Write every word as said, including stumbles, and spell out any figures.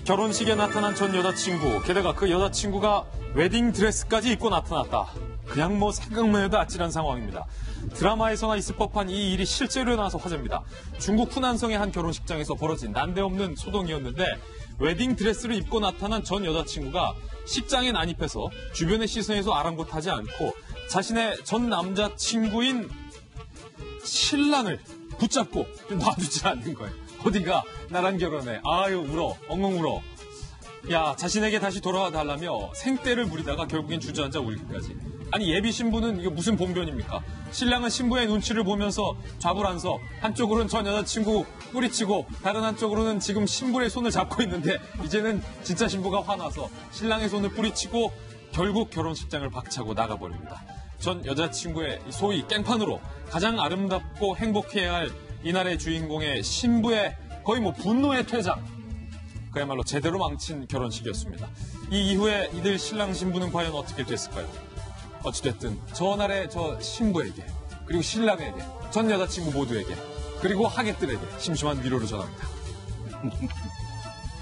결혼식에 나타난 전 여자친구, 게다가 그 여자친구가 웨딩드레스까지 입고 나타났다. 그냥 뭐 생각만 해도 아찔한 상황입니다. 드라마에서나 있을 법한 이 일이 실제로 일어나서 화제입니다. 중국 후난성의 한 결혼식장에서 벌어진 난데없는 소동이었는데 웨딩드레스를 입고 나타난 전 여자친구가 식장에 난입해서 주변의 시선에서 아랑곳하지 않고 자신의 전 남자친구인 신랑을 붙잡고 놔두지 않는 거예요. 어디가 나랑 결혼해. 아유 울어. 엉엉 울어. 야 자신에게 다시 돌아와 달라며 생떼를 부리다가 결국엔 주저앉아 울기까지. 아니 예비 신부는 이거 무슨 봉변입니까? 신랑은 신부의 눈치를 보면서 좌불안서 한쪽으로는 전 여자친구 뿌리치고 다른 한쪽으로는 지금 신부의 손을 잡고 있는데 이제는 진짜 신부가 화나서 신랑의 손을 뿌리치고 결국 결혼식장을 박차고 나가버립니다. 전 여자친구의 소위 깽판으로 가장 아름답고 행복해야 할 이날의 주인공의 신부의 거의 뭐 분노의 퇴장. 그야말로 제대로 망친 결혼식이었습니다. 이 이후에 이들 신랑 신부는 과연 어떻게 됐을까요? 어찌됐든 저날의 저 신부에게 그리고 신랑에게 전 여자친구 모두에게 그리고 하객들에게 심심한 위로를 전합니다.